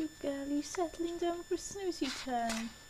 Dougal, you settling down for a snoozy time?